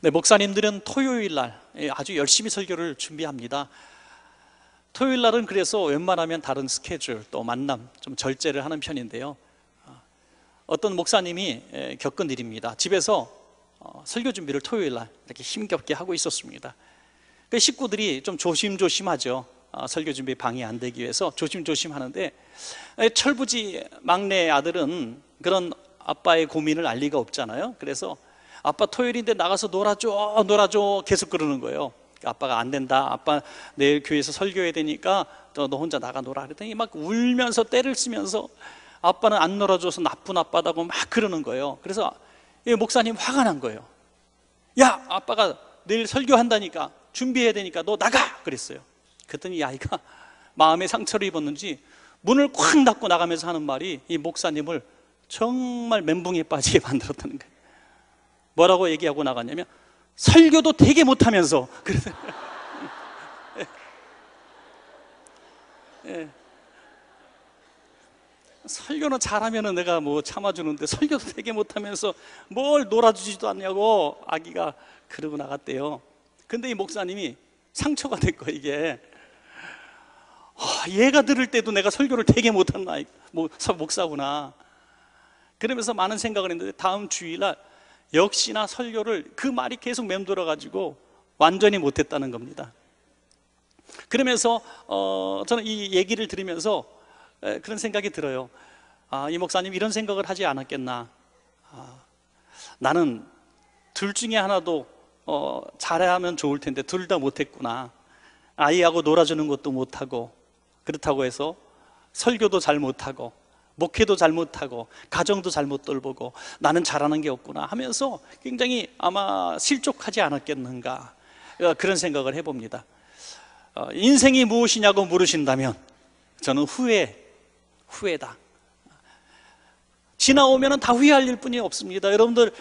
네, 목사님들은 토요일 날 아주 열심히 설교를 준비합니다. 토요일 날은 그래서 웬만하면 다른 스케줄 또 만남 좀 절제를 하는 편인데요. 어떤 목사님이 겪은 일입니다. 집에서 설교 준비를 토요일 날 이렇게 힘겹게 하고 있었습니다. 그 식구들이 좀 조심조심하죠. 설교 준비 방해 안 되기 위해서 조심조심 하는데, 철부지 막내 아들은 그런 아빠의 고민을 알 리가 없잖아요. 그래서 아빠 토요일인데 나가서 놀아줘 계속 그러는 거예요. 아빠가 안 된다, 아빠 내일 교회에서 설교해야 되니까 너 혼자 나가 놀아 그랬더니 막 울면서 떼를 쓰면서 아빠는 안 놀아줘서 나쁜 아빠다고 막 그러는 거예요. 그래서 목사님 화가 난 거예요. 야, 아빠가 내일 설교한다니까, 준비해야 되니까 너 나가 그랬어요. 그랬더니 이 아이가 마음에 상처를 입었는지 문을 콱 닫고 나가면서 하는 말이 이 목사님을 정말 멘붕에 빠지게 만들었다는 거예요. 뭐라고 얘기하고 나갔냐면, 설교도 되게 못하면서. 그래서 설교는 잘하면 내가 뭐 참아주는데 설교도 되게 못하면서 뭘 놀아주지도 않냐고 아기가 그러고 나갔대요. 근데 이 목사님이 상처가 됐고, 이게 얘가 들을 때도 내가 설교를 되게 못한다, 목사구나. 그러면서 많은 생각을 했는데 다음 주일날 역시나 설교를, 그 말이 계속 맴돌아가지고 완전히 못했다는 겁니다. 그러면서 저는 이 얘기를 들으면서 그런 생각이 들어요. 이 목사님 이런 생각을 하지 않았겠나. 나는 둘 중에 하나도 잘하면 좋을 텐데 둘 다 못했구나. 아이하고 놀아주는 것도 못하고, 그렇다고 해서 설교도 잘 못하고 목회도 잘 못하고 가정도 잘못 돌보고 나는 잘하는 게 없구나 하면서 굉장히 아마 실족하지 않았겠는가, 그런 생각을 해봅니다. 인생이 무엇이냐고 물으신다면 저는 후회다. 지나오면 다 후회할 일뿐이 없습니다. 여러분들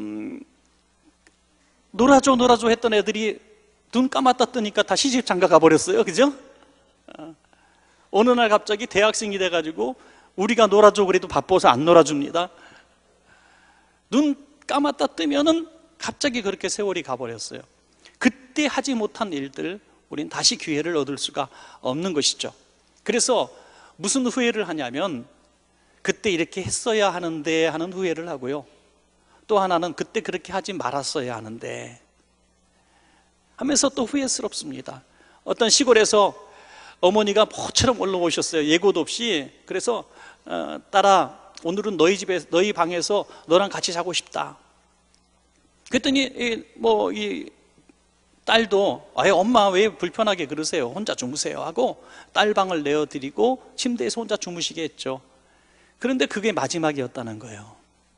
놀아줘 했던 애들이 눈 감았다 뜨니까 다 시집 장가 가버렸어요. 그죠? 어느 날 갑자기 대학생이 돼가지고 우리가 놀아줘 그래도 바빠서 안 놀아줍니다. 눈 감았다 뜨면은 갑자기 그렇게 세월이 가버렸어요. 그때 하지 못한 일들, 우린 다시 기회를 얻을 수가 없는 것이죠. 그래서 무슨 후회를 하냐면, 그때 이렇게 했어야 하는데 하는 후회를 하고요, 또 하나는 그때 그렇게 하지 말았어야 하는데 하면서 또 후회스럽습니다. 어떤 시골에서 어머니가 모처럼 올라오셨어요. 예고도 없이. 그래서 딸아, 오늘은 너희 방에서 너랑 같이 자고 싶다. 그랬더니 이 딸도 엄마 왜 불편하게 그러세요? 혼자 주무세요 하고 딸 방을 내어드리고 침대에서 혼자 주무시게 했죠. 그런데 그게 마지막이었다는 거예요.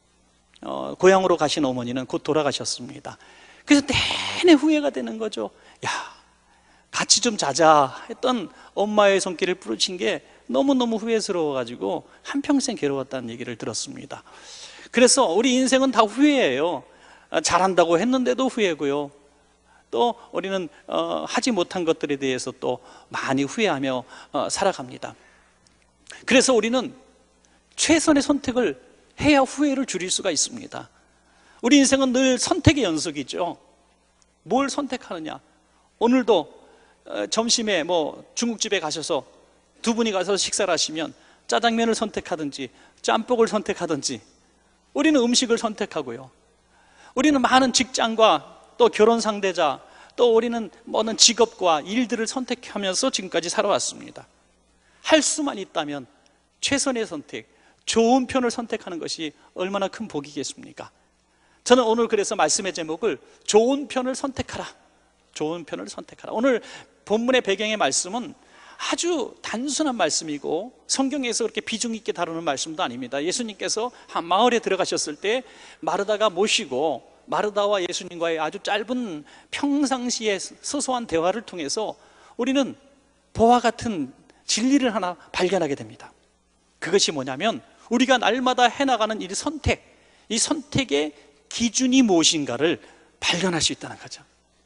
고향으로 가신 어머니는 곧 돌아가셨습니다. 그래서 내내 후회가 되는 거죠. 야, 같이 좀 자자 했던 엄마의 손길을 부르친 게 너무너무 후회스러워가지고 한평생 괴로웠다는 얘기를 들었습니다. 그래서 우리 인생은 다 후회예요. 잘한다고 했는데도 후회고요, 또 우리는 하지 못한 것들에 대해서 또 많이 후회하며 살아갑니다. 그래서 우리는 최선의 선택을 해야 후회를 줄일 수가 있습니다. 우리 인생은 늘 선택의 연속이죠. 뭘 선택하느냐. 오늘도 점심에 중국집에 가셔서 두 분이 가서 식사를 하시면 짜장면을 선택하든지 짬뽕을 선택하든지 우리는 음식을 선택하고요, 우리는 많은 직장과 또 결혼 상대자, 또 우리는 많은 직업과 일들을 선택하면서 지금까지 살아왔습니다. 할 수만 있다면 최선의 선택, 좋은 편을 선택하는 것이 얼마나 큰 복이겠습니까? 저는 오늘 그래서 말씀의 제목을 좋은 편을 선택하라, 좋은 편을 선택하라. 오늘 본문의 배경의 말씀은 아주 단순한 말씀이고 성경에서 그렇게 비중 있게 다루는 말씀도 아닙니다. 예수님께서 한 마을에 들어가셨을 때 마르다가 모시고, 마르다와 예수님과의 아주 짧은 평상시의 소소한 대화를 통해서 우리는 보화 같은 진리를 하나 발견하게 됩니다. 그것이 뭐냐면, 우리가 날마다 해나가는 이 선택의 기준이 무엇인가를 발견할 수 있다는 거죠.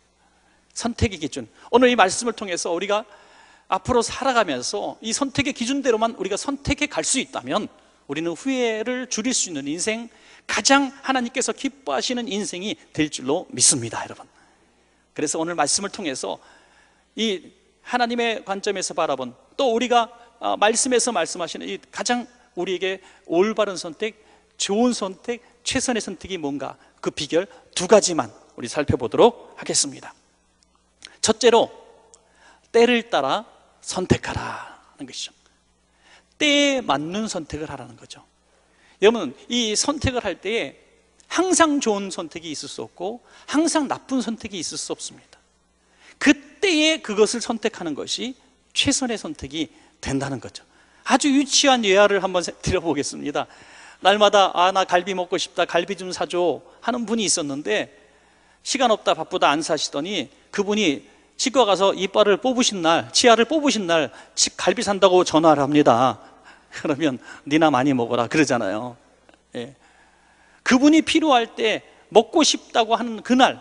선택의 기준. 오늘 이 말씀을 통해서 우리가 앞으로 살아가면서 이 선택의 기준대로만 우리가 선택해 갈 수 있다면 우리는 후회를 줄일 수 있는 인생, 가장 하나님께서 기뻐하시는 인생이 될 줄로 믿습니다, 여러분. 그래서 오늘 말씀을 통해서 이 하나님의 관점에서 바라본, 또 우리가 말씀에서 말씀하시는 이 가장 우리에게 올바른 선택, 좋은 선택, 최선의 선택이 뭔가, 그 비결 두 가지만 우리 살펴보도록 하겠습니다. 첫째로, 때를 따라 선택하라는 것이죠. 때에 맞는 선택을 하라는 거죠. 여러분, 이 선택을 할 때에 항상 좋은 선택이 있을 수 없고 항상 나쁜 선택이 있을 수 없습니다. 그때에 그것을 선택하는 것이 최선의 선택이 된다는 거죠. 아주 유치한 예화를 한번 드려보겠습니다. 날마다 나 갈비 먹고 싶다, 갈비 좀 사줘 하는 분이 있었는데, 시간 없다 바쁘다 안 사시더니 그분이 치과 가서 이빨을 뽑으신 날, 치아를 뽑으신 날 갈비 산다고 전화를 합니다. 그러면 니나 많이 먹어라 그러잖아요. 예. 그분이 필요할 때 먹고 싶다고 하는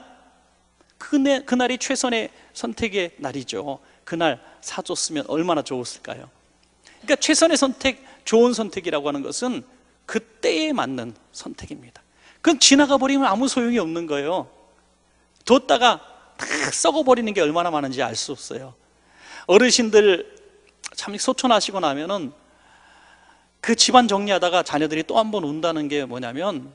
그날이 최선의 선택의 날이죠. 그날 사줬으면 얼마나 좋았을까요? 그러니까 최선의 선택, 좋은 선택이라고 하는 것은 그때에 맞는 선택입니다. 그건 지나가 버리면 아무 소용이 없는 거예요. 뒀다가 다 썩어버리는 게 얼마나 많은지 알 수 없어요. 어르신들 참 소천하시고 나면은 그 집안 정리하다가 자녀들이 또 한 번 운다는 게 뭐냐면,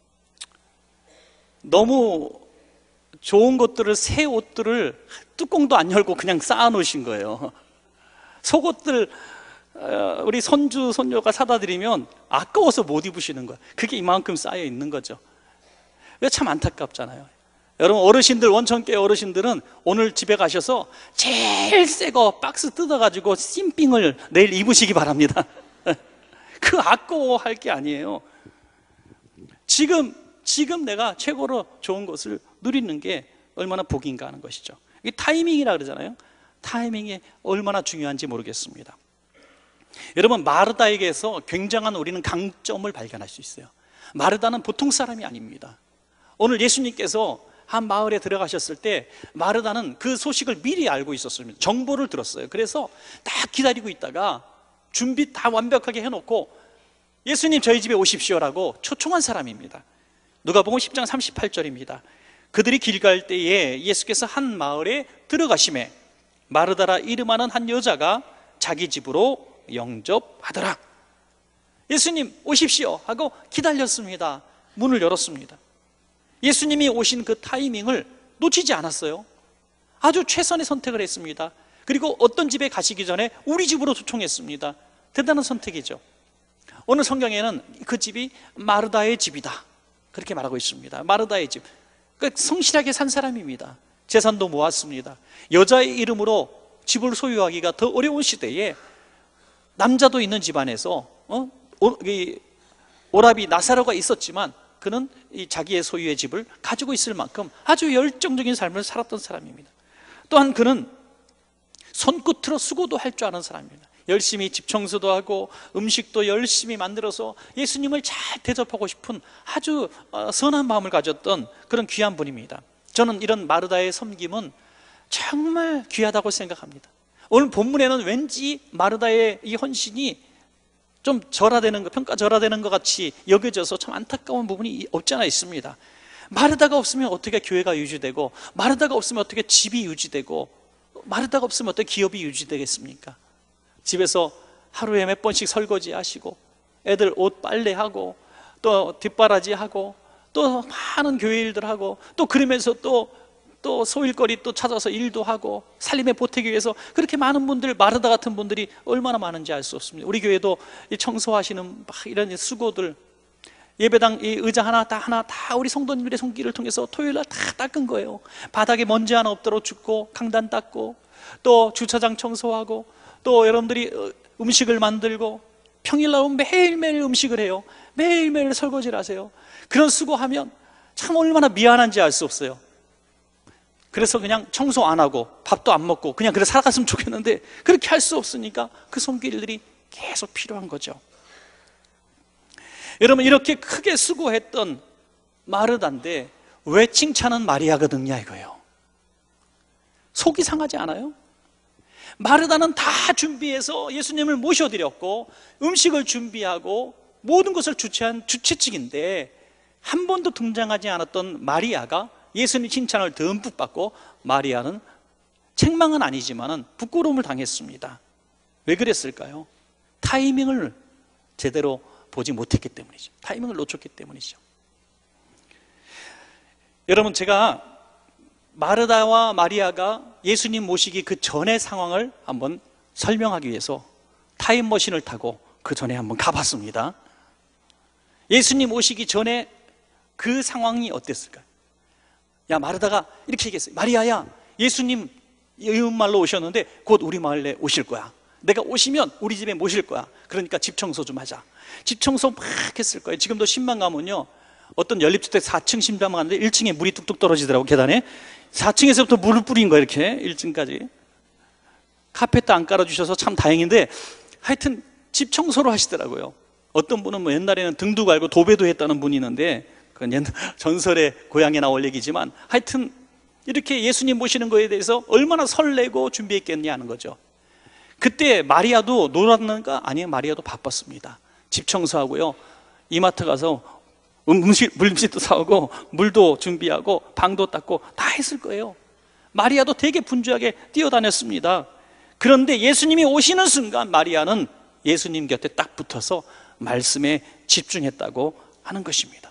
너무 좋은 것들을, 새 옷들을 뚜껑도 안 열고 그냥 쌓아 놓으신 거예요. 속옷들 우리 손주, 손녀가 사다 드리면 아까워서 못 입으시는 거예요. 그게 이만큼 쌓여 있는 거죠. 참 안타깝잖아요. 여러분, 어르신들, 원천교회 어르신들은 오늘 집에 가셔서 제일 새 거 박스 뜯어가지고 찐빙을 내일 입으시기 바랍니다. 그 아까워할 게 아니에요. 지금 내가 최고로 좋은 것을 누리는 게 얼마나 복인가 하는 것이죠. 이게 타이밍이라 그러잖아요. 타이밍이 얼마나 중요한지 모르겠습니다. 여러분, 마르다에게서 굉장한 우리는 강점을 발견할 수 있어요. 마르다는 보통 사람이 아닙니다. 오늘 예수님께서 한 마을에 들어가셨을 때 마르다는 그 소식을 미리 알고 있었습니다. 정보를 들었어요. 그래서 딱 기다리고 있다가 준비 다 완벽하게 해놓고 예수님 저희 집에 오십시오라고 초청한 사람입니다. 누가복음 10장 38절입니다. 그들이 길 갈 때에 예수께서 한 마을에 들어가시매 마르다라 이름하는 한 여자가 자기 집으로 영접하더라. 예수님 오십시오 하고 기다렸습니다. 문을 열었습니다. 예수님이 오신 그 타이밍을 놓치지 않았어요. 아주 최선의 선택을 했습니다. 그리고 어떤 집에 가시기 전에 우리 집으로 초청했습니다. 대단한 선택이죠. 오늘 성경에는 그 집이 마르다의 집이다 그렇게 말하고 있습니다. 마르다의 집, 그러니까 성실하게 산 사람입니다. 재산도 모았습니다. 여자의 이름으로 집을 소유하기가 더 어려운 시대에 남자도 있는 집안에서 오라비 나사로가 있었지만 그는 이 자기의 소유의 집을 가지고 있을 만큼 아주 열정적인 삶을 살았던 사람입니다. 또한 그는 손끝으로 수고도 할 줄 아는 사람입니다. 열심히 집 청소도 하고 음식도 열심히 만들어서 예수님을 잘 대접하고 싶은 아주 선한 마음을 가졌던 그런 귀한 분입니다. 저는 이런 마르다의 섬김은 정말 귀하다고 생각합니다. 오늘 본문에는 왠지 마르다의 이 헌신이 좀 절하되는 것, 평가절하되는 것 같이 여겨져서 참 안타까운 부분이 없지 않아 있습니다. 마르다가 없으면 어떻게 교회가 유지되고, 마르다가 없으면 어떻게 집이 유지되고, 마르다가 없으면 어떻게 기업이 유지되겠습니까? 집에서 하루에 몇 번씩 설거지 하시고, 애들 옷 빨래하고, 또 뒷바라지하고, 또 많은 교회 일들 하고, 또 그러면서 또 소일거리 또 찾아서 일도 하고 살림에 보태기 위해서 그렇게 많은 분들, 마르다 같은 분들이 얼마나 많은지 알 수 없습니다. 우리 교회도 청소하시는 막 이런 수고들, 예배당 이 의자 하나 다 우리 성도님들의 손길을 통해서 토요일날 다 닦은 거예요. 바닥에 먼지 하나 없도록 줍고, 강단 닦고, 또 주차장 청소하고, 또 여러분들이 음식을 만들고, 평일날 오면 매일매일 음식을 해요. 매일매일 설거지를 하세요. 그런 수고하면 참 얼마나 미안한지 알 수 없어요. 그래서 그냥 청소 안 하고 밥도 안 먹고 그냥 그래 살아갔으면 좋겠는데 그렇게 할 수 없으니까 그 손길들이 계속 필요한 거죠. 여러분, 이렇게 크게 수고했던 마르다인데 왜 칭찬은 마리아가 듣냐 이거예요. 속이 상하지 않아요? 마르다는 다 준비해서 예수님을 모셔드렸고 음식을 준비하고 모든 것을 주최한 주최측인데 한 번도 등장하지 않았던 마리아가 예수님 칭찬을 듬뿍 받고 마리아는 책망은 아니지만 부끄러움을 당했습니다. 왜 그랬을까요? 타이밍을 제대로 보지 못했기 때문이죠. 타이밍을 놓쳤기 때문이죠. 여러분, 제가 마르다와 마리아가 예수님 모시기 그 전의 상황을 한번 설명하기 위해서 타임머신을 타고 그 전에 한번 가봤습니다. 예수님 오시기 전에 그 상황이 어땠을까요? 야, 마르다가 이렇게 얘기했어요. 마리아야, 예수님 이웃말로 오셨는데 곧 우리 마을에 오실 거야. 내가 오시면 우리 집에 모실 거야. 그러니까 집 청소 좀 하자. 집 청소 막 했을 거예요. 지금도 신방 가면요, 어떤 연립주택 4층 신방 가는데 1층에 물이 뚝뚝 떨어지더라고. 계단에 4층에서부터 물을 뿌린 거예요. 이렇게 1층까지. 카펫도 안 깔아주셔서 참 다행인데, 하여튼 집 청소를 하시더라고요. 어떤 분은 뭐 옛날에는 등도 갈고 도배도 했다는 분이 있는데, 그건 옛날 전설의 고향에 나올 얘기지만, 하여튼 이렇게 예수님 모시는 거에 대해서 얼마나 설레고 준비했겠냐 하는 거죠. 그때 마리아도 놀았는가? 아니요, 마리아도 바빴습니다. 집 청소하고요, 이마트 가서 물음식도 사오고 물도 준비하고 방도 닦고 다 했을 거예요. 마리아도 되게 분주하게 뛰어다녔습니다. 그런데 예수님이 오시는 순간 마리아는 예수님 곁에 딱 붙어서 말씀에 집중했다고 하는 것입니다.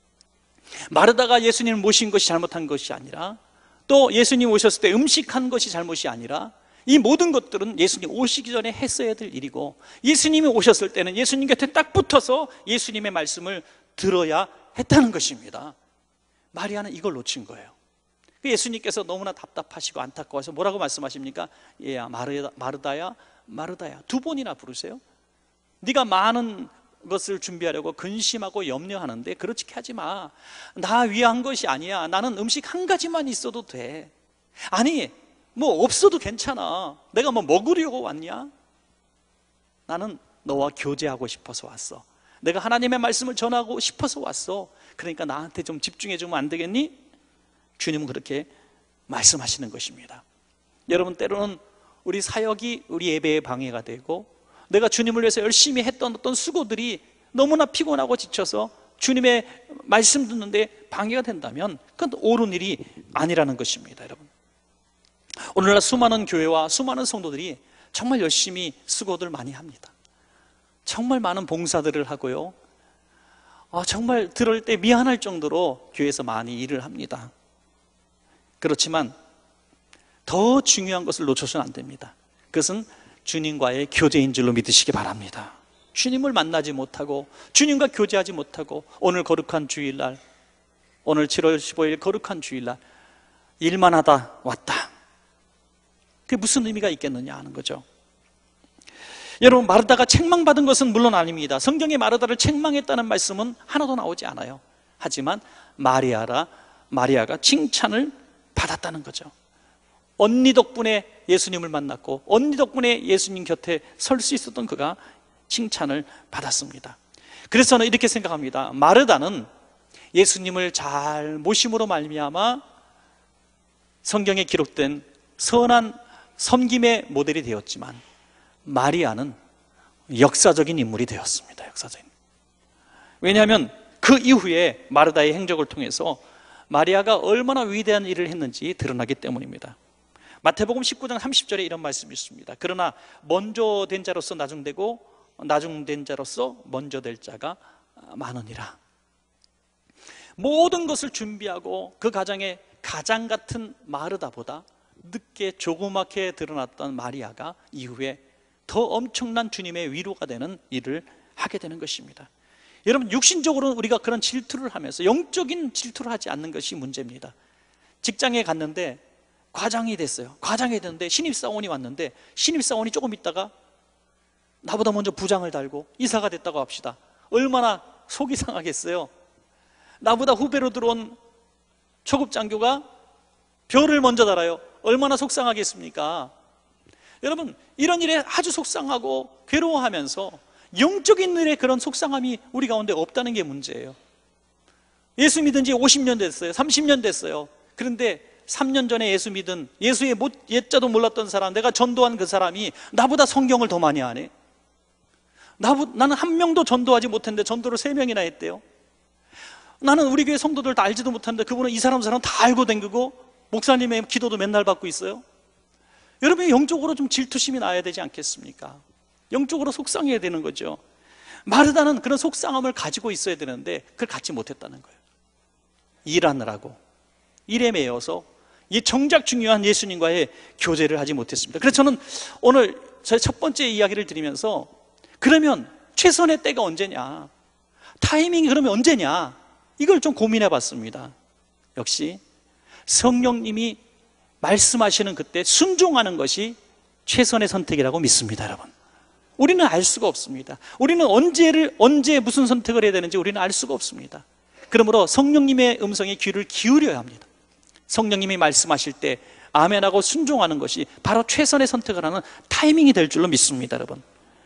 마르다가 예수님을 모신 것이 잘못한 것이 아니라, 또 예수님 오셨을 때 음식한 것이 잘못이 아니라, 이 모든 것들은 예수님 오시기 전에 했어야 될 일이고, 예수님이 오셨을 때는 예수님 곁에 딱 붙어서 예수님의 말씀을 들어야 했다는 것입니다. 마리아는 이걸 놓친 거예요. 예수님께서 너무나 답답하시고 안타까워서 뭐라고 말씀하십니까? 얘야, 마르다야, 마르다야, 2번이나 부르세요. 네가 많은 것을 준비하려고 근심하고 염려하는데 그렇게 하지 마. 나 위한 것이 아니야. 나는 음식 한 가지만 있어도 돼. 아니, 뭐 없어도 괜찮아. 내가 뭐 먹으려고 왔냐? 나는 너와 교제하고 싶어서 왔어. 내가 하나님의 말씀을 전하고 싶어서 왔어. 그러니까 나한테 좀 집중해 주면 안 되겠니? 주님은 그렇게 말씀하시는 것입니다. 여러분, 때로는 우리 사역이 우리 예배에 방해가 되고, 내가 주님을 위해서 열심히 했던 어떤 수고들이 너무나 피곤하고 지쳐서 주님의 말씀 듣는데 방해가 된다면 그건 옳은 일이 아니라는 것입니다. 여러분, 오늘날 수많은 교회와 수많은 성도들이 정말 열심히 수고들 많이 합니다. 정말 많은 봉사들을 하고요, 정말 들을 때 미안할 정도로 교회에서 많이 일을 합니다. 그렇지만 더 중요한 것을 놓쳐서는 안 됩니다. 그것은 주님과의 교제인 줄로 믿으시기 바랍니다. 주님을 만나지 못하고 주님과 교제하지 못하고 오늘 거룩한 주일날, 오늘 7월 15일 거룩한 주일날 일만 하다 왔다, 그게 무슨 의미가 있겠느냐 하는 거죠. 여러분, 마르다가 책망받은 것은 물론 아닙니다. 성경에 마르다를 책망했다는 말씀은 하나도 나오지 않아요. 하지만 마리아가 칭찬을 받았다는 거죠. 언니 덕분에 예수님을 만났고 언니 덕분에 예수님 곁에 설 수 있었던 그가 칭찬을 받았습니다. 그래서 저는 이렇게 생각합니다. 마르다는 예수님을 잘 모심으로 말미암아 성경에 기록된 선한 섬김의 모델이 되었지만, 마리아는 역사적인 인물이 되었습니다. 역사적인. 왜냐하면 그 이후에 마르다의 행적을 통해서 마리아가 얼마나 위대한 일을 했는지 드러나기 때문입니다. 마태복음 19장 30절에 이런 말씀이 있습니다. 그러나 먼저 된 자로서 나중되고 나중된 자로서 먼저 될 자가 많으니라. 모든 것을 준비하고 그 가정의 가장 같은 마르다보다 늦게 조그맣게 드러났던 마리아가 이후에 더 엄청난 주님의 위로가 되는 일을 하게 되는 것입니다. 여러분, 육신적으로는 우리가 그런 질투를 하면서 영적인 질투를 하지 않는 것이 문제입니다. 직장에 갔는데 과장이 됐어요. 과장이 됐는데 신입사원이 왔는데 신입사원이 조금 있다가 나보다 먼저 부장을 달고 이사가 됐다고 합시다. 얼마나 속이 상하겠어요. 나보다 후배로 들어온 초급장교가 별을 먼저 달아요. 얼마나 속상하겠습니까? 여러분, 이런 일에 아주 속상하고 괴로워하면서 영적인 일에 그런 속상함이 우리 가운데 없다는 게 문제예요. 예수 믿은 지 50년 됐어요. 30년 됐어요. 그런데 3년 전에 예수 믿은, 예수의 옛자도 몰랐던 사람, 내가 전도한 그 사람이 나보다 성경을 더 많이 하네. 나는 한 명도 전도하지 못했는데 전도를 3명이나 했대요. 나는 우리 교회 성도들 다 알지도 못하는데 그분은 이 사람 다 알고 댕기고 목사님의 기도도 맨날 받고 있어요. 여러분이 영적으로 좀 질투심이 나야 되지 않겠습니까? 영적으로 속상해야 되는 거죠. 마르다는 그런 속상함을 가지고 있어야 되는데 그걸 갖지 못했다는 거예요. 일하느라고 일에 매여서 이 정작 중요한 예수님과의 교제를 하지 못했습니다. 그래서 저는 오늘 제 첫 번째 이야기를 드리면서 그러면 최선의 때가 언제냐, 타이밍이 그러면 언제냐, 이걸 좀 고민해 봤습니다. 역시 성령님이 말씀하시는 그때 순종하는 것이 최선의 선택이라고 믿습니다. 여러분, 우리는 알 수가 없습니다. 우리는 언제 무슨 선택을 해야 되는지 우리는 알 수가 없습니다. 그러므로 성령님의 음성에 귀를 기울여야 합니다. 성령님이 말씀하실 때 아멘하고 순종하는 것이 바로 최선의 선택을 하는 타이밍이 될 줄로 믿습니다. 여러분,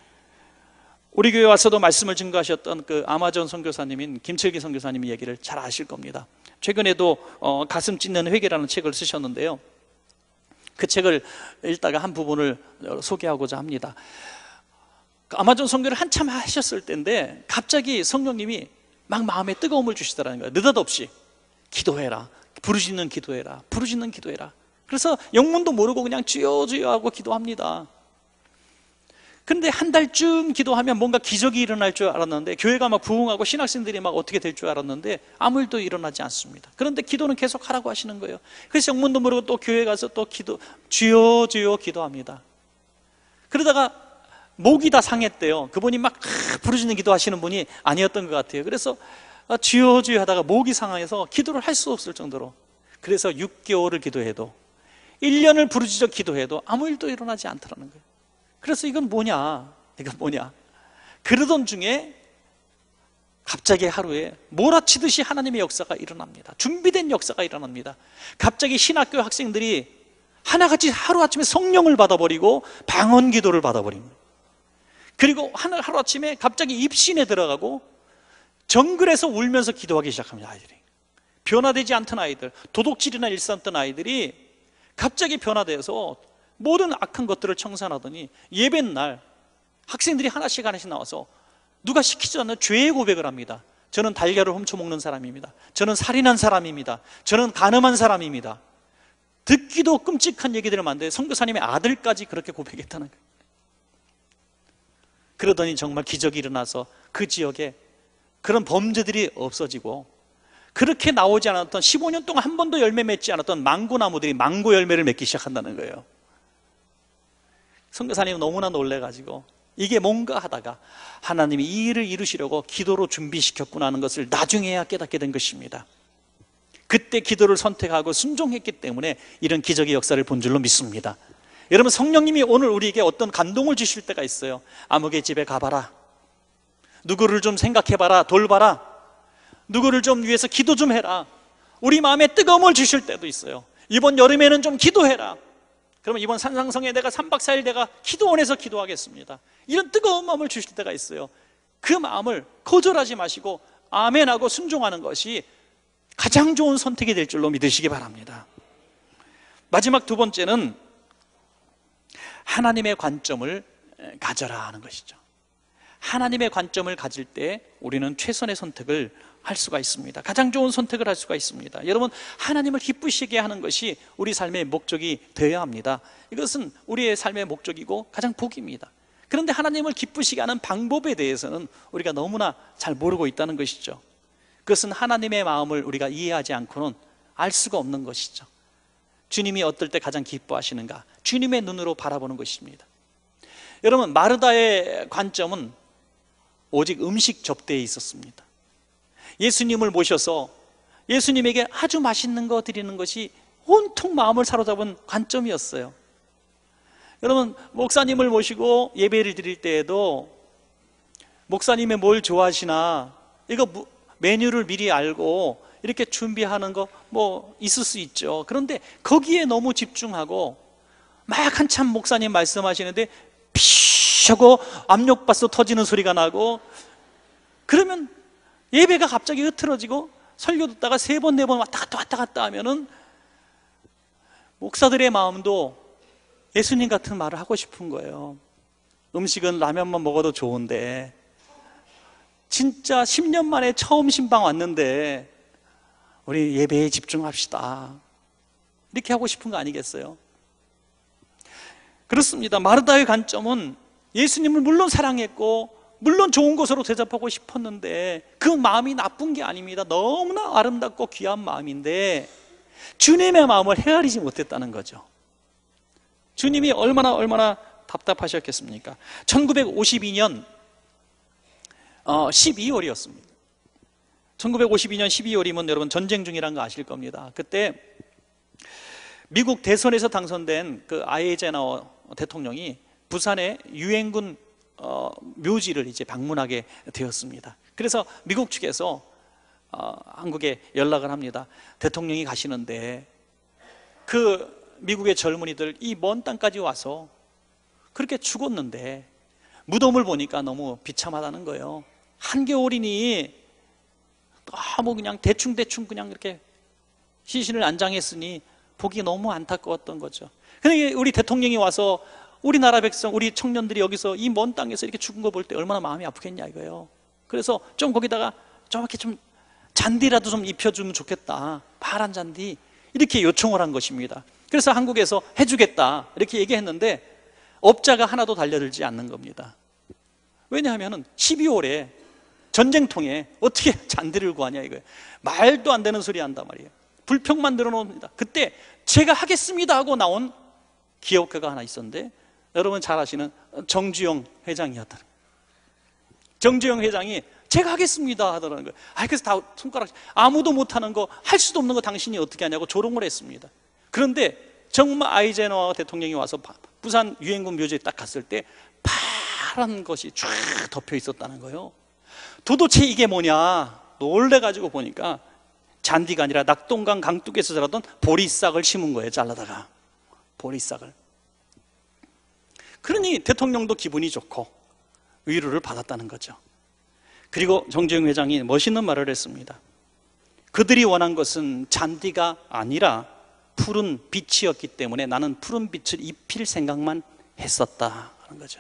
우리 교회 와서도 말씀을 증거하셨던 그 아마존 선교사님인 김철기 선교사님 이야기를 잘 아실 겁니다. 최근에도 가슴 찢는 회개라는 책을 쓰셨는데요, 그 책을 읽다가 한 부분을 소개하고자 합니다. 아마존 선교를 한참 하셨을 때인데 갑자기 성령님이 막 마음에 뜨거움을 주시더라는 거예요. 느닷없이 기도해라, 부르짖는 기도해라, 부르짖는 기도해라. 그래서 영문도 모르고 그냥 주여 주여 하고 기도합니다. 그런데 한 달쯤 기도하면 뭔가 기적이 일어날 줄 알았는데, 교회가 막 부흥하고 신학생들이 막 어떻게 될 줄 알았는데 아무 일도 일어나지 않습니다. 그런데 기도는 계속 하라고 하시는 거예요. 그래서 영문도 모르고 또 교회 가서 또 주여 주여 기도합니다. 그러다가 목이 다 상했대요. 그분이 막 부르짖는 기도하시는 분이 아니었던 것 같아요. 그래서 주여 주여 하다가 목이 상해서 기도를 할 수 없을 정도로, 그래서 6개월을 기도해도 1년을 부르짖어 기도해도 아무 일도 일어나지 않더라는 거예요. 그래서 이건 뭐냐, 그러던 중에 갑자기 하루에 몰아치듯이 하나님의 역사가 일어납니다. 준비된 역사가 일어납니다. 갑자기 신학교 학생들이 하나같이 하루아침에 성령을 받아버리고 방언 기도를 받아버립니다. 그리고 하루아침에 갑자기 입신에 들어가고 정글에서 울면서 기도하기 시작합니다. 아이들이, 변화되지 않던 아이들, 도둑질이나 일삼던 아이들이 갑자기 변화돼서 모든 악한 것들을 청산하더니 예배날 학생들이 하나씩 나와서 누가 시키지 않는 죄의 고백을 합니다. 저는 달걀을 훔쳐먹는 사람입니다. 저는 살인한 사람입니다. 저는 간음한 사람입니다. 듣기도 끔찍한 얘기들을 하는데 선교사님의 아들까지 그렇게 고백했다는 거예요. 그러더니 정말 기적이 일어나서 그 지역에 그런 범죄들이 없어지고, 그렇게 나오지 않았던 15년 동안 한 번도 열매 맺지 않았던 망고나무들이 망고 열매를 맺기 시작한다는 거예요. 선교사님은 너무나 놀래가지고 이게 뭔가 하다가 하나님이 이 일을 이루시려고 기도로 준비시켰구나 하는 것을 나중에야 깨닫게 된 것입니다. 그때 기도를 선택하고 순종했기 때문에 이런 기적의 역사를 본 줄로 믿습니다. 여러분, 성령님이 오늘 우리에게 어떤 감동을 주실 때가 있어요. 아무개 집에 가봐라, 누구를 좀 생각해봐라, 돌봐라, 누구를 좀 위해서 기도 좀 해라. 우리 마음에 뜨거움을 주실 때도 있어요. 이번 여름에는 좀 기도해라. 그러면 이번 산상성에 내가 3박 4일 내가 기도원에서 기도하겠습니다. 이런 뜨거운 마음을 주실 때가 있어요. 그 마음을 거절하지 마시고 아멘하고 순종하는 것이 가장 좋은 선택이 될 줄로 믿으시기 바랍니다. 마지막 두 번째는 하나님의 관점을 가져라 하는 것이죠. 하나님의 관점을 가질 때 우리는 최선의 선택을 할 수가 있습니다. 가장 좋은 선택을 할 수가 있습니다. 여러분, 하나님을 기쁘시게 하는 것이 우리 삶의 목적이 되어야 합니다. 이것은 우리의 삶의 목적이고 가장 복입니다. 그런데 하나님을 기쁘시게 하는 방법에 대해서는 우리가 너무나 잘 모르고 있다는 것이죠. 그것은 하나님의 마음을 우리가 이해하지 않고는 알 수가 없는 것이죠. 주님이 어떨 때 가장 기뻐하시는가, 주님의 눈으로 바라보는 것입니다. 여러분, 마르다의 관점은 오직 음식 접대에 있었습니다. 예수님을 모셔서 예수님에게 아주 맛있는 거 드리는 것이 온통 마음을 사로잡은 관점이었어요. 여러분, 목사님을 모시고 예배를 드릴 때에도 목사님이 뭘 좋아하시나 이거 메뉴를 미리 알고 이렇게 준비하는 거 뭐 있을 수 있죠. 그런데 거기에 너무 집중하고 막 한참 목사님 말씀하시는데 피쉬 하고 압력밥솥 터지는 소리가 나고, 그러면 예배가 갑자기 흐트러지고 설교 듣다가 3번 4번 왔다 갔다 하면은 목사들의 마음도 예수님 같은 말을 하고 싶은 거예요. 음식은 라면만 먹어도 좋은데 진짜 10년 만에 처음 신방 왔는데 우리 예배에 집중합시다, 이렇게 하고 싶은 거 아니겠어요? 그렇습니다. 마르다의 관점은 예수님을 물론 사랑했고 물론 좋은 곳으로 대접하고 싶었는데 그 마음이 나쁜 게 아닙니다. 너무나 아름답고 귀한 마음인데 주님의 마음을 헤아리지 못했다는 거죠. 주님이 얼마나 답답하셨겠습니까? 1952년 12월이었습니다. 1952년 12월이면 여러분 전쟁 중이라는 거 아실 겁니다. 그때 미국 대선에서 당선된 그 아이젠하워 대통령이 부산의 유엔군 묘지를 이제 방문하게 되었습니다. 그래서 미국 측에서 한국에 연락을 합니다. 대통령이 가시는데 그 미국의 젊은이들 이 먼 땅까지 와서 그렇게 죽었는데 무덤을 보니까 너무 비참하다는 거예요. 한겨울이니 너무 그냥 대충 그냥 이렇게 시신을 안장했으니 보기 너무 안타까웠던 거죠. 근데 우리 대통령이 와서 우리나라 백성, 우리 청년들이 여기서 이 먼 땅에서 이렇게 죽은 거 볼 때 얼마나 마음이 아프겠냐 이거예요. 그래서 좀 거기다가 저렇게 좀 잔디라도 좀 입혀주면 좋겠다, 파란 잔디, 이렇게 요청을 한 것입니다. 그래서 한국에서 해주겠다 이렇게 얘기했는데 업자가 하나도 달려들지 않는 겁니다. 왜냐하면 12월에 전쟁통에 어떻게 잔디를 구하냐 이거예요. 말도 안 되는 소리 한단 말이에요. 불평만 늘어놓습니다. 그때 제가 하겠습니다 하고 나온 기업가가 하나 있었는데 여러분 잘 아시는 정주영 회장이었다. 정주영 회장이 제가 하겠습니다 하더라는 거예요. 그래서 다 손가락, 아무도 못하는 거, 할 수도 없는 거 당신이 어떻게 하냐고 조롱을 했습니다. 그런데 정말 아이젠하워 대통령이 와서 부산 유엔군 묘지에 딱 갔을 때 파란 것이 쫙 덮여 있었다는 거예요. 도대체 이게 뭐냐 놀래가지고 보니까 잔디가 아니라 낙동강 강둑에서 자라던 보리싹을 심은 거예요. 잘라다가 보리싹을. 그러니 대통령도 기분이 좋고 위로를 받았다는 거죠. 그리고 정주영 회장이 멋있는 말을 했습니다. 그들이 원한 것은 잔디가 아니라 푸른 빛이었기 때문에 나는 푸른 빛을 입힐 생각만 했었다 하는 거죠.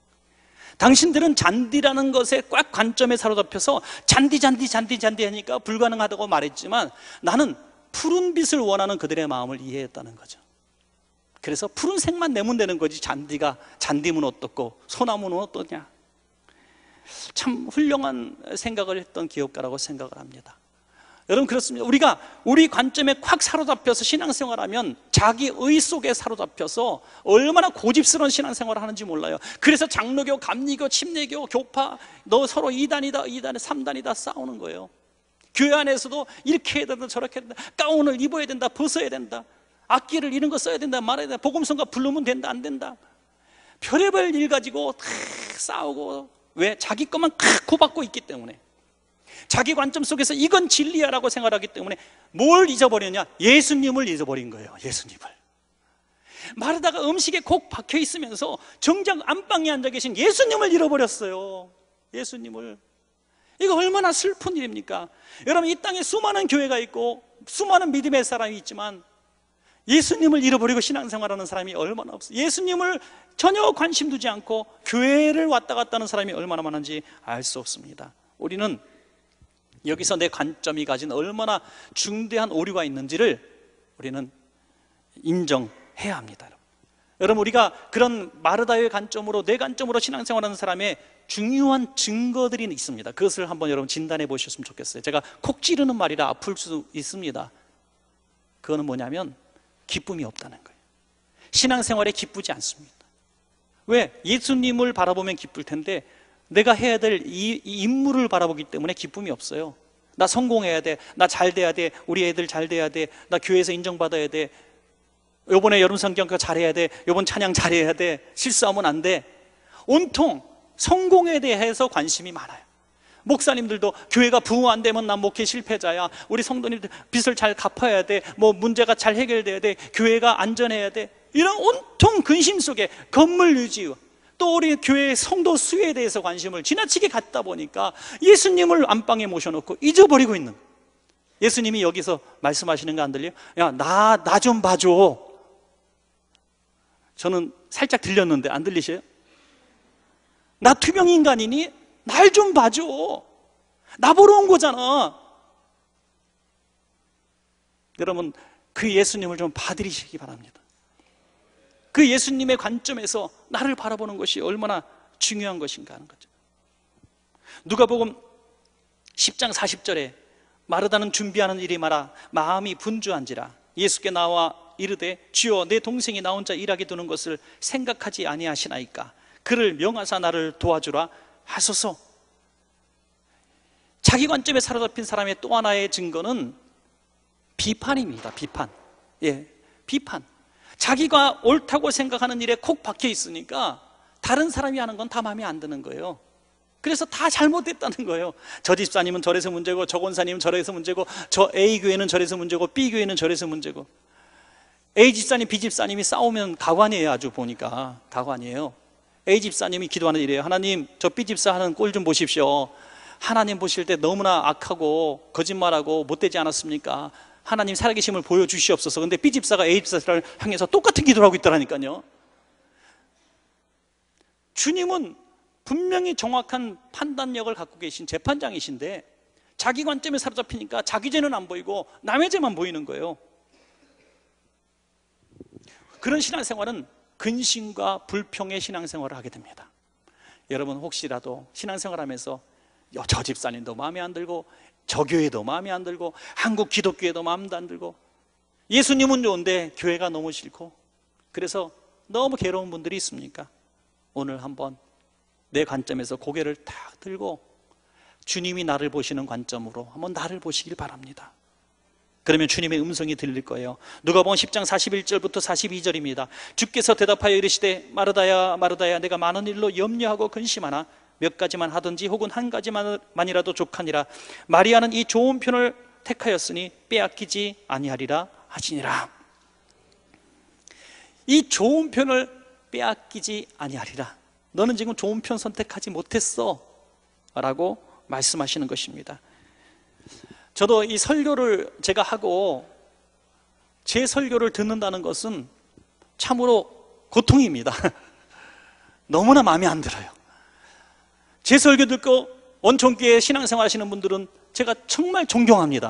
당신들은 잔디라는 것에 꽉 관점에 사로잡혀서 잔디 하니까 불가능하다고 말했지만 나는 푸른 빛을 원하는 그들의 마음을 이해했다는 거죠. 그래서 푸른색만 내면 되는 거지 잔디면 어떻고 소나무는 어떠냐. 참 훌륭한 생각을 했던 기업가라고 생각을 합니다. 여러분 그렇습니다. 우리가 우리 관점에 콱 사로잡혀서 신앙생활하면 자기의 속에 사로잡혀서 얼마나 고집스러운 신앙생활을 하는지 몰라요. 그래서 장로교, 감리교, 침례교, 교파 너 서로 2단이다 3단이다 싸우는 거예요. 교회 안에서도 이렇게 해야 된다 저렇게 해야 된다, 가운을 입어야 된다 벗어야 된다, 악기를 이런 거 써야 된다 말아야 된다, 복음성가 부르면 된다 안 된다, 별의별 일 가지고 다 싸우고. 왜? 자기 것만 고받고 있기 때문에, 자기 관점 속에서 이건 진리야라고 생각하기 때문에 뭘 잊어버렸냐? 예수님을 잊어버린 거예요. 예수님을. 마르다가 음식에 콕 박혀 있으면서 정작 안방에 앉아 계신 예수님을 잃어버렸어요. 예수님을. 이거 얼마나 슬픈 일입니까? 여러분 이 땅에 수많은 교회가 있고 수많은 믿음의 사람이 있지만 예수님을 잃어버리고 신앙생활하는 사람이 얼마나 없어요. 예수님을 전혀 관심 두지 않고 교회를 왔다 갔다 하는 사람이 얼마나 많은지 알 수 없습니다. 우리는 여기서 내 관점이 가진 얼마나 중대한 오류가 있는지를 우리는 인정해야 합니다. 여러분 우리가 그런 마르다의 관점으로 내 관점으로 신앙생활하는 사람의 중요한 증거들이 있습니다. 그것을 한번 여러분 진단해 보셨으면 좋겠어요. 제가 콕 찌르는 말이라 아플 수 있습니다. 그거는 뭐냐면 기쁨이 없다는 거예요. 신앙생활에 기쁘지 않습니다. 왜? 예수님을 바라보면 기쁠 텐데 내가 해야 될 이 임무를 바라보기 때문에 기쁨이 없어요. 나 성공해야 돼, 나 잘 돼야 돼, 우리 애들 잘 돼야 돼, 나 교회에서 인정받아야 돼, 요번에 여름 성경과 잘해야 돼, 요번 찬양 잘해야 돼, 실수하면 안 돼. 온통 성공에 대해서 관심이 많아요. 목사님들도 교회가 부흥 안 되면 난 목회 실패자야, 우리 성도님들 빚을 잘 갚아야 돼, 뭐 문제가 잘 해결돼야 돼, 교회가 안전해야 돼, 이런 온통 근심 속에 건물 유지, 또 우리 교회 성도 수에 대해서 관심을 지나치게 갖다 보니까 예수님을 안방에 모셔놓고 잊어버리고 있는. 예수님이 여기서 말씀하시는 거 안 들려요? 야, 나 좀 봐줘. 저는 살짝 들렸는데 안 들리세요? 나 투병인간이니? 날 좀 봐줘. 나보러 온 거잖아. 여러분, 그 예수님을 좀 봐드리시기 바랍니다. 그 예수님의 관점에서 나를 바라보는 것이 얼마나 중요한 것인가 하는 거죠. 누가복음 10장 40절에 마르다는 준비하는 일이 많아 마음이 분주한지라 예수께 나와 이르되 주여 내 동생이 나 혼자 일하게 두는 것을 생각하지 아니하시나이까 그를 명하사 나를 도와주라 하소서. 자기 관점에 사로잡힌 사람의 또 하나의 증거는 비판입니다. 비판. 예, 비판. 자기가 옳다고 생각하는 일에 콕 박혀 있으니까 다른 사람이 하는 건 다 마음에 안 드는 거예요. 그래서 다 잘못됐다는 거예요. 저 집사님은 저래서 문제고, 저 권사님은 저래서 문제고, 저 A 교회는 저래서 문제고, B 교회는 저래서 문제고. A 집사님, B 집사님이 싸우면 가관이에요. 아주 보니까 가관이에요. A 집사님이 기도하는 일이에요. 하나님, 저 B 집사 하는 꼴 좀 보십시오. 하나님 보실 때 너무나 악하고 거짓말하고 못되지 않았습니까? 하나님 살아계심을 보여주시옵소서. 근데 B 집사가 A 집사를 향해서 똑같은 기도를 하고 있더라니까요. 주님은 분명히 정확한 판단력을 갖고 계신 재판장이신데 자기 관점에 사로잡히니까 자기 죄는 안 보이고 남의 죄만 보이는 거예요. 그런 신앙생활은 근심과 불평의 신앙생활을 하게 됩니다. 여러분 혹시라도 신앙생활하면서 저 집사님도 마음에 안 들고 저 교회도 마음에 안 들고 한국 기독교회도 마음도 안 들고 예수님은 좋은데 교회가 너무 싫고 그래서 너무 괴로운 분들이 있습니까? 오늘 한번 내 관점에서 고개를 탁 들고 주님이 나를 보시는 관점으로 한번 나를 보시길 바랍니다. 그러면 주님의 음성이 들릴 거예요. 누가복음 10장 41절부터 42절입니다. 주께서 대답하여 이르시되 마르다야 마르다야 내가 많은 일로 염려하고 근심하나 몇 가지만 하든지 혹은 한 가지만이라도 족하니라. 마리아는 이 좋은 편을 택하였으니 빼앗기지 아니하리라 하시니라. 이 좋은 편을 빼앗기지 아니하리라. 너는 지금 좋은 편 선택하지 못했어 라고 말씀하시는 것입니다. 저도 이 설교를 제가 하고 제 설교를 듣는다는 것은 참으로 고통입니다. 너무나 마음에 안 들어요. 제 설교 듣고 원천교회 신앙생활 하시는 분들은 제가 정말 존경합니다.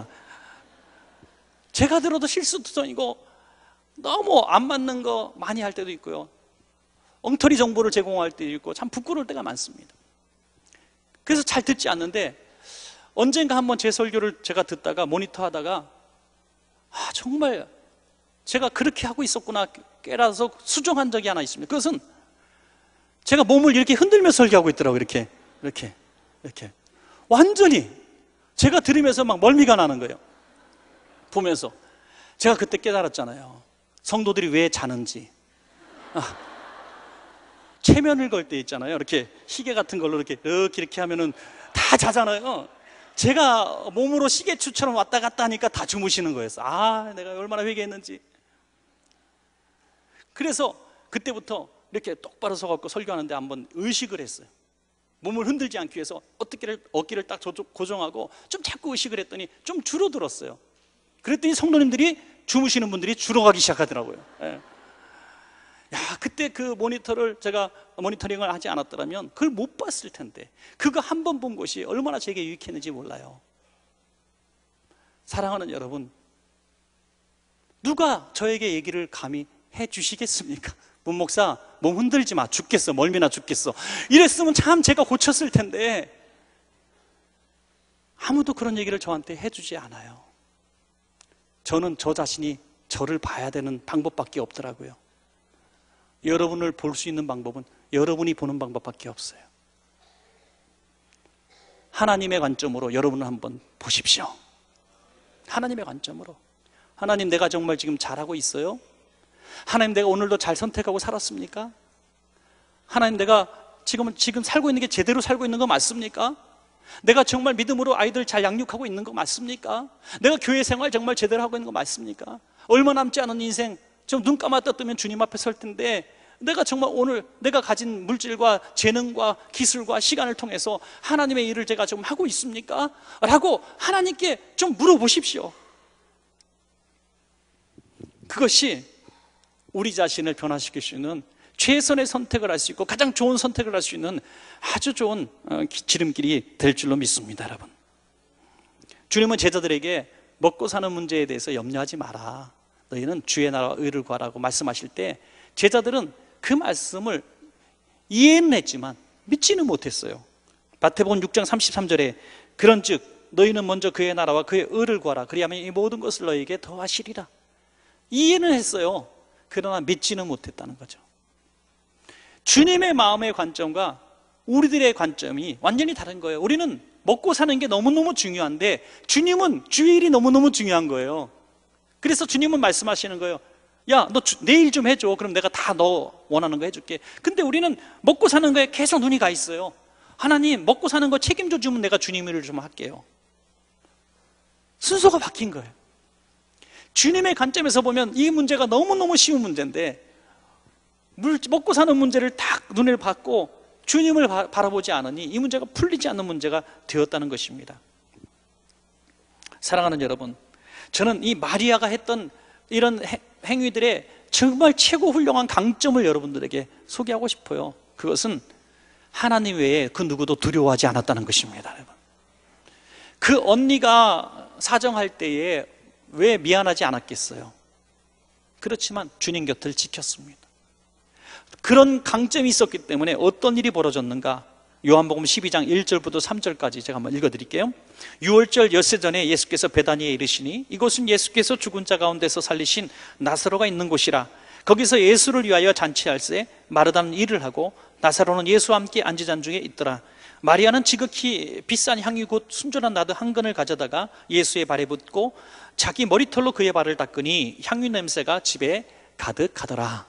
제가 들어도 실수투성이고 너무 안 맞는 거 많이 할 때도 있고요. 엉터리 정보를 제공할 때도 있고 참 부끄러울 때가 많습니다. 그래서 잘 듣지 않는데 언젠가 한번 제 설교를 제가 듣다가 모니터하다가 정말 제가 그렇게 하고 있었구나 깨달아서 수정한 적이 하나 있습니다. 그것은 제가 몸을 이렇게 흔들면서 설교하고 있더라고요. 이렇게 완전히 제가 들으면서 막 멀미가 나는 거예요. 보면서 제가 그때 깨달았잖아요. 성도들이 왜 자는지. 체면을 걸 때 있잖아요. 이렇게 시계 같은 걸로 이렇게 하면은 다 자잖아요. 제가 몸으로 시계추처럼 왔다 갔다 하니까 다 주무시는 거였어. 내가 얼마나 회개했는지. 그래서 그때부터 이렇게 똑바로 서갖고 설교하는데 한번 의식을 했어요. 몸을 흔들지 않기 위해서 어깨를 딱 고정하고 좀 자꾸 의식을 했더니 좀 줄어들었어요. 그랬더니 성도님들이 주무시는 분들이 줄어가기 시작하더라고요. 예. 그때 그 모니터를 제가 모니터링을 하지 않았더라면 그걸 못 봤을 텐데 그거 한 번 본 것이 얼마나 제게 유익했는지 몰라요. 사랑하는 여러분, 누가 저에게 얘기를 감히 해 주시겠습니까? 문 목사 몸 흔들지 마, 죽겠어, 멀미나 죽겠어 이랬으면 참 제가 고쳤을 텐데 아무도 그런 얘기를 저한테 해주지 않아요. 저는 저 자신이 저를 봐야 되는 방법밖에 없더라고요. 여러분을 볼 수 있는 방법은 여러분이 보는 방법밖에 없어요. 하나님의 관점으로 여러분을 한번 보십시오. 하나님의 관점으로. 하나님, 내가 정말 지금 잘하고 있어요? 하나님, 내가 오늘도 잘 선택하고 살았습니까? 하나님, 내가 지금 살고 있는 게 제대로 살고 있는 거 맞습니까? 내가 정말 믿음으로 아이들 잘 양육하고 있는 거 맞습니까? 내가 교회 생활 정말 제대로 하고 있는 거 맞습니까? 얼마 남지 않은 인생 좀 눈 감았다 뜨면 주님 앞에 설 텐데 내가 정말 오늘 내가 가진 물질과 재능과 기술과 시간을 통해서 하나님의 일을 제가 좀 하고 있습니까? 라고 하나님께 좀 물어보십시오. 그것이 우리 자신을 변화시킬 수 있는 최선의 선택을 할 수 있고 가장 좋은 선택을 할 수 있는 아주 좋은 지름길이 될 줄로 믿습니다. 여러분, 주님은 제자들에게 먹고 사는 문제에 대해서 염려하지 마라, 너희는 주의 나라와 의를 구하라고 말씀하실 때 제자들은 그 말씀을 이해는 했지만 믿지는 못했어요. 마태복음 6장 33절에 그런즉 너희는 먼저 그의 나라와 그의 의를 구하라, 그리하면 이 모든 것을 너희에게 더하시리라. 이해는 했어요. 그러나 믿지는 못했다는 거죠. 주님의 마음의 관점과 우리들의 관점이 완전히 다른 거예요. 우리는 먹고 사는 게 너무너무 중요한데 주님은 주일이 너무너무 중요한 거예요. 그래서 주님은 말씀하시는 거예요. 야, 너 내일 좀 해줘. 그럼 내가 다 너 원하는 거 해줄게. 근데 우리는 먹고 사는 거에 계속 눈이 가 있어요. 하나님, 먹고 사는 거 책임져 주면 내가 주님 일을 좀 할게요. 순서가 바뀐 거예요. 주님의 관점에서 보면 이 문제가 너무너무 쉬운 문제인데 먹고 사는 문제를 딱 눈을 받고 주님을 바라보지 않으니 이 문제가 풀리지 않는 문제가 되었다는 것입니다. 사랑하는 여러분, 저는 이 마리아가 했던 이런 행위들의 정말 최고 훌륭한 강점을 여러분들에게 소개하고 싶어요. 그것은 하나님 외에 그 누구도 두려워하지 않았다는 것입니다. 여러분, 그 언니가 사정할 때에 왜 미안하지 않았겠어요? 그렇지만 주님 곁을 지켰습니다. 그런 강점이 있었기 때문에 어떤 일이 벌어졌는가? 요한복음 12장 1절부터 3절까지 제가 한번 읽어드릴게요. 6월절 엿새 전에 예수께서 베다니에 이르시니 이곳은 예수께서 죽은 자 가운데서 살리신 나사로가 있는 곳이라. 거기서 예수를 위하여 잔치할세 마르다는 일을 하고 나사로는 예수와 함께 앉은 잔 중에 있더라. 마리아는 지극히 비싼 향유 곧 순전한 나드 한 근을 가져다가 예수의 발에 붓고 자기 머리털로 그의 발을 닦으니 향유 냄새가 집에 가득하더라.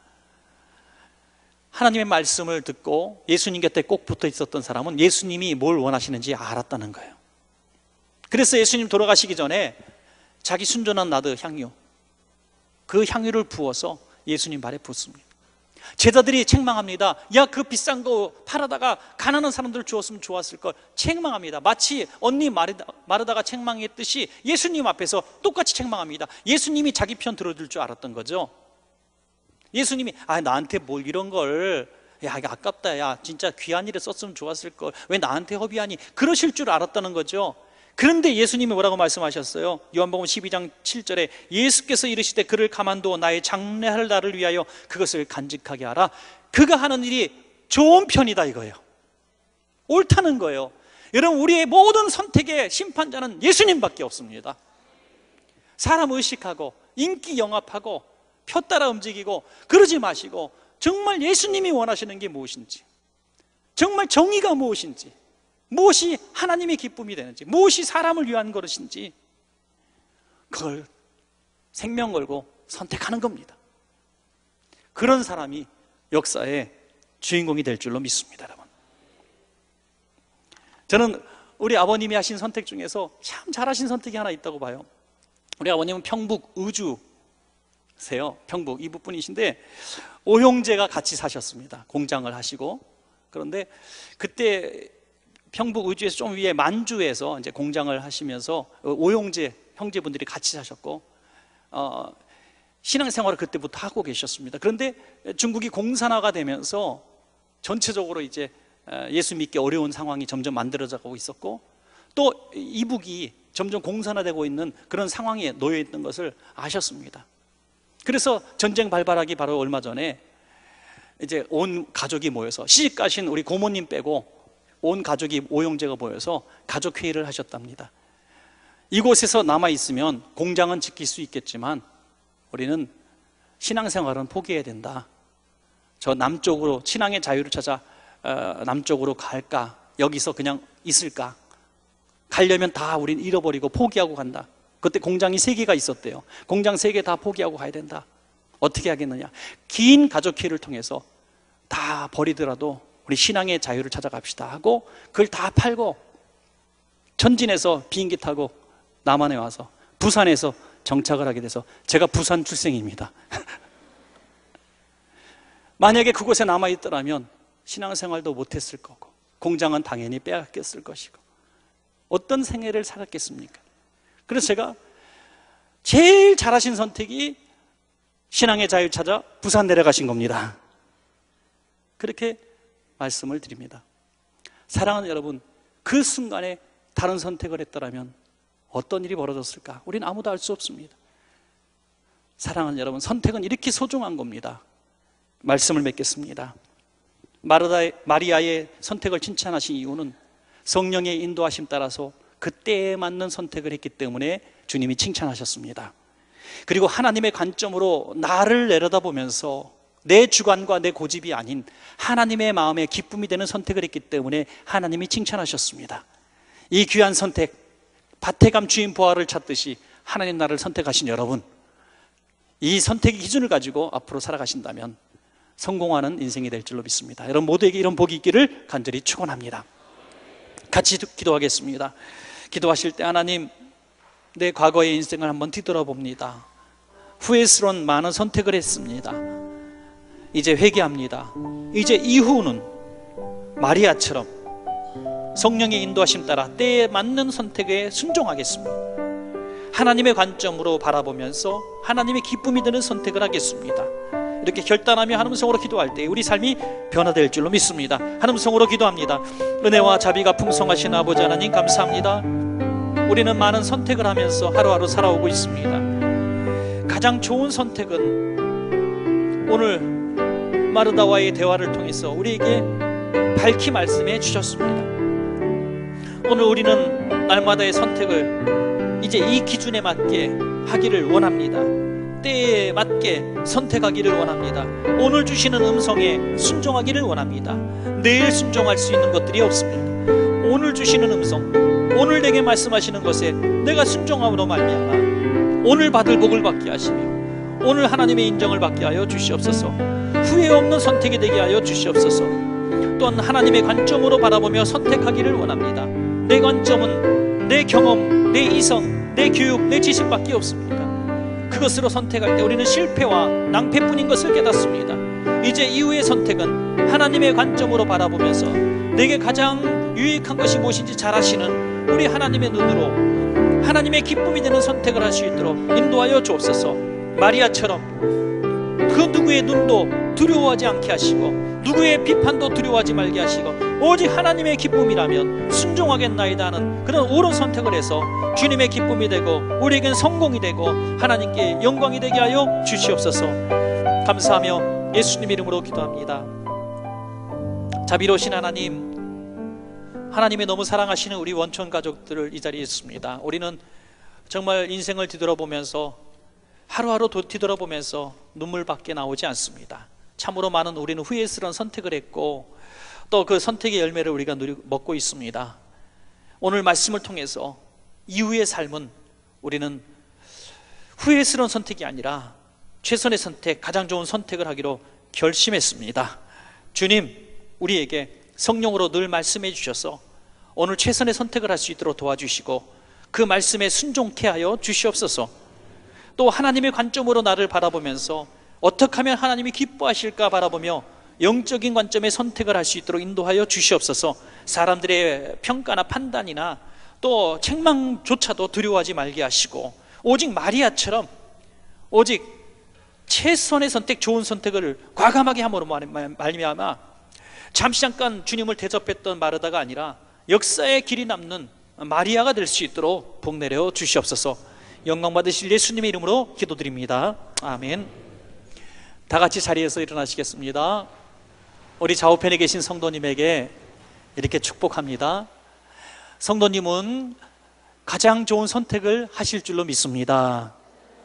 하나님의 말씀을 듣고 예수님 곁에 꼭 붙어 있었던 사람은 예수님이 뭘 원하시는지 알았다는 거예요. 그래서 예수님 돌아가시기 전에 자기 순전한 나드 향유, 그 향유를 부어서 예수님 발에 붓습니다. 제자들이 책망합니다. 야, 그 비싼 거 팔아다가 가난한 사람들 주었으면 좋았을 걸. 책망합니다. 마치 언니 마르다가 책망했듯이 예수님 앞에서 똑같이 책망합니다. 예수님이 자기 편 들어줄 줄 알았던 거죠. 예수님이 나한테 뭘 이런 걸, 야, 이거 아깝다, 야, 진짜 귀한 일에 썼으면 좋았을 걸, 왜 나한테 허비하니? 그러실 줄 알았다는 거죠. 그런데 예수님이 뭐라고 말씀하셨어요? 요한복음 12장 7절에 예수께서 이르시되 그를 가만두어 나의 장래할 날을 위하여 그것을 간직하게 하라. 그가 하는 일이 좋은 편이다 이거예요. 옳다는 거예요. 여러분, 우리의 모든 선택의 심판자는 예수님밖에 없습니다. 사람 의식하고 인기 영합하고 표 따라 움직이고 그러지 마시고 정말 예수님이 원하시는 게 무엇인지, 정말 정의가 무엇인지, 무엇이 하나님의 기쁨이 되는지, 무엇이 사람을 위한 것인지 그걸 생명 걸고 선택하는 겁니다. 그런 사람이 역사의 주인공이 될 줄로 믿습니다. 여러분, 저는 우리 아버님이 하신 선택 중에서 참 잘하신 선택이 하나 있다고 봐요. 우리 아버님은 평북 의주 세요. 평북 이북분이신데 오형제가 같이 사셨습니다. 공장을 하시고. 그런데 그때 평북 의주에서 좀 위에 만주에서 이제 공장을 하시면서 오형제 형제분들이 같이 사셨고 신앙생활을 그때부터 하고 계셨습니다. 그런데 중국이 공산화가 되면서 전체적으로 이제 예수 믿기 어려운 상황이 점점 만들어져 가고 있었고 또 이북이 점점 공산화되고 있는 그런 상황에 놓여 있는 것을 아셨습니다. 그래서 전쟁 발발하기 바로 얼마 전에 이제 온 가족이 모여서 시집 가신 우리 고모님 빼고 온 가족이 오형제가 모여서 가족 회의를 하셨답니다. 이곳에서 남아 있으면 공장은 지킬 수 있겠지만 우리는 신앙생활은 포기해야 된다. 저 남쪽으로 신앙의 자유를 찾아 남쪽으로 갈까? 여기서 그냥 있을까? 가려면 다 우린 잃어버리고 포기하고 간다. 그때 공장이 3개가 있었대요. 공장 3개 다 포기하고 가야 된다. 어떻게 하겠느냐? 긴 가족회의를 통해서 다 버리더라도 우리 신앙의 자유를 찾아갑시다 하고 그걸 다 팔고 전진해서 비행기 타고 남한에 와서 부산에서 정착을 하게 돼서 제가 부산 출생입니다. 만약에 그곳에 남아있더라면 신앙생활도 못했을 거고 공장은 당연히 빼앗겼을 것이고 어떤 생애를 살았겠습니까? 그래서 제가 제일 잘하신 선택이 신앙의 자유 찾아 부산 내려가신 겁니다. 그렇게 말씀을 드립니다. 사랑하는 여러분, 그 순간에 다른 선택을 했더라면 어떤 일이 벌어졌을까? 우리는 아무도 알 수 없습니다. 사랑하는 여러분, 선택은 이렇게 소중한 겁니다. 말씀을 맺겠습니다. 마리아의 선택을 칭찬하신 이유는 성령의 인도하심 따라서 그때에 맞는 선택을 했기 때문에 주님이 칭찬하셨습니다. 그리고 하나님의 관점으로 나를 내려다보면서 내 주관과 내 고집이 아닌 하나님의 마음에 기쁨이 되는 선택을 했기 때문에 하나님이 칭찬하셨습니다. 이 귀한 선택, 밭에 감 주인 보화를 찾듯이 하나님 나라를 선택하신 여러분, 이 선택의 기준을 가지고 앞으로 살아가신다면 성공하는 인생이 될 줄로 믿습니다. 여러분 모두에게 이런 복이 있기를 간절히 축원합니다. 같이 기도하겠습니다. 기도하실 때 하나님, 내 과거의 인생을 한번 뒤돌아봅니다. 후회스러운 많은 선택을 했습니다. 이제 회개합니다. 이제 이후는 마리아처럼 성령의 인도하심 따라 때에 맞는 선택에 순종하겠습니다. 하나님의 관점으로 바라보면서 하나님의 기쁨이 되는 선택을 하겠습니다. 이렇게 결단하며 한 음성으로 기도할 때 우리 삶이 변화될 줄로 믿습니다. 한 음성으로 기도합니다. 은혜와 자비가 풍성하신 아버지 하나님, 감사합니다. 우리는 많은 선택을 하면서 하루하루 살아오고 있습니다. 가장 좋은 선택은 오늘 마르다와의 대화를 통해서 우리에게 밝히 말씀해 주셨습니다. 오늘 우리는 날마다의 선택을 이제 이 기준에 맞게 하기를 원합니다. 때에 맞게 선택하기를 원합니다. 오늘 주시는 음성에 순종하기를 원합니다. 내일 순종할 수 있는 것들이 없습니다. 오늘 주시는 음성, 오늘 내게 말씀하시는 것에 내가 순종함으로 말미암아 오늘 받을 복을 받게 하시며 오늘 하나님의 인정을 받게 하여 주시옵소서. 후회 없는 선택이 되게 하여 주시옵소서. 또한 하나님의 관점으로 바라보며 선택하기를 원합니다. 내 관점은 내 경험, 내 이성, 내 교육, 내 지식밖에 없습니다. 그것으로 선택할 때 우리는 실패와 낭패뿐인 것을 깨닫습니다. 이제 이후의 선택은 하나님의 관점으로 바라보면서 내게 가장 유익한 것이 무엇인지 잘 아시는 우리 하나님의 눈으로 하나님의 기쁨이 되는 선택을 할 수 있도록 인도하여 주옵소서. 마리아처럼 그 누구의 눈도 두려워하지 않게 하시고 누구의 비판도 두려워하지 말게 하시고 오직 하나님의 기쁨이라면 순종하겠나이다 하는 그런 옳은 선택을 해서 주님의 기쁨이 되고 우리에겐 성공이 되고 하나님께 영광이 되게 하여 주시옵소서. 감사하며 예수님 이름으로 기도합니다. 자비로우신 하나님, 하나님이 너무 사랑하시는 우리 원촌 가족들을 이 자리에 있습니다. 우리는 정말 인생을 뒤돌아보면서 하루하루 뒤돌아보면서 눈물밖에 나오지 않습니다. 참으로 많은 우리는 후회스러운 선택을 했고 또 그 선택의 열매를 우리가 먹고 있습니다. 오늘 말씀을 통해서 이후의 삶은 우리는 후회스러운 선택이 아니라 최선의 선택, 가장 좋은 선택을 하기로 결심했습니다. 주님, 우리에게 성령으로 늘 말씀해 주셔서 오늘 최선의 선택을 할 수 있도록 도와주시고 그 말씀에 순종케 하여 주시옵소서. 또 하나님의 관점으로 나를 바라보면서 어떻게 하면 하나님이 기뻐하실까 바라보며 영적인 관점의 선택을 할 수 있도록 인도하여 주시옵소서. 사람들의 평가나 판단이나 또 책망조차도 두려워하지 말게 하시고 오직 마리아처럼 오직 최선의 선택, 좋은 선택을 과감하게 함으로 말미암아 잠시 잠깐 주님을 대접했던 마르다가 아니라 역사의 길이 남는 마리아가 될 수 있도록 복 내려 주시옵소서. 영광 받으실 예수님의 이름으로 기도드립니다. 아멘. 다 같이 자리에서 일어나시겠습니다. 우리 좌우편에 계신 성도님에게 이렇게 축복합니다. 성도님은 가장 좋은 선택을 하실 줄로 믿습니다.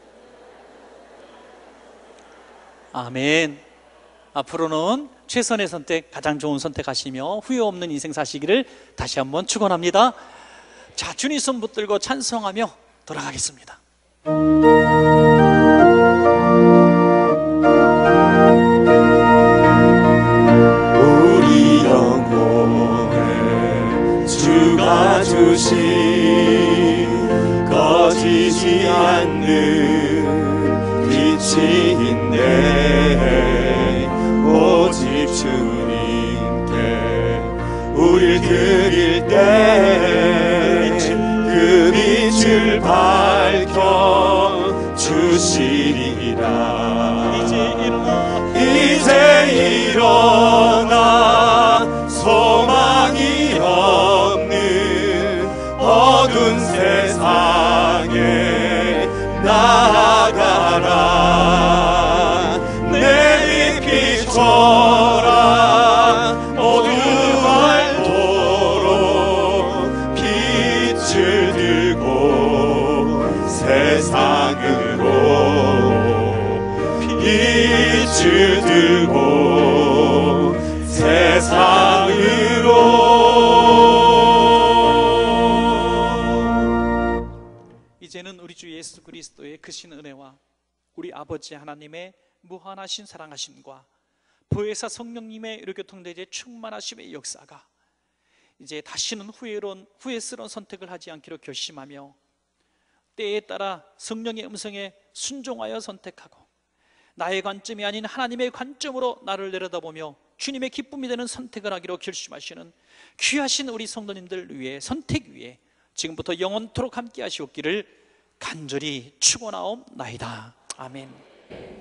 아멘. 앞으로는 최선의 선택, 가장 좋은 선택하시며 후회 없는 인생 사시기를 다시 한번 축원합니다. 자, 주님 손 붙들고 찬송하며 돌아가겠습니다. 우리 영혼에 주가 주신 꺼지지 않는 빛이 있네. 오직 주님께 우릴 드릴 때 그 빛을 밝혀 주시리라. 이제 일어나 소망이 없는 어두운 세상 발을 들고 세상으로 이제는 우리 주 예수 그리스도의 크신 은혜와 우리 아버지 하나님의 무한하신 사랑하심과 보혜사 성령님의 의료교통대제 충만하심의 역사가 이제 다시는 후회스러운 선택을 하지 않기로 결심하며 때에 따라 성령의 음성에 순종하여 선택하고 나의 관점이 아닌 하나님의 관점으로 나를 내려다보며 주님의 기쁨이 되는 선택을 하기로 결심하시는 귀하신 우리 성도님들 위해 선택 위에 지금부터 영원토록 함께 하시옵기를 간절히 축원하옵나이다. 아멘.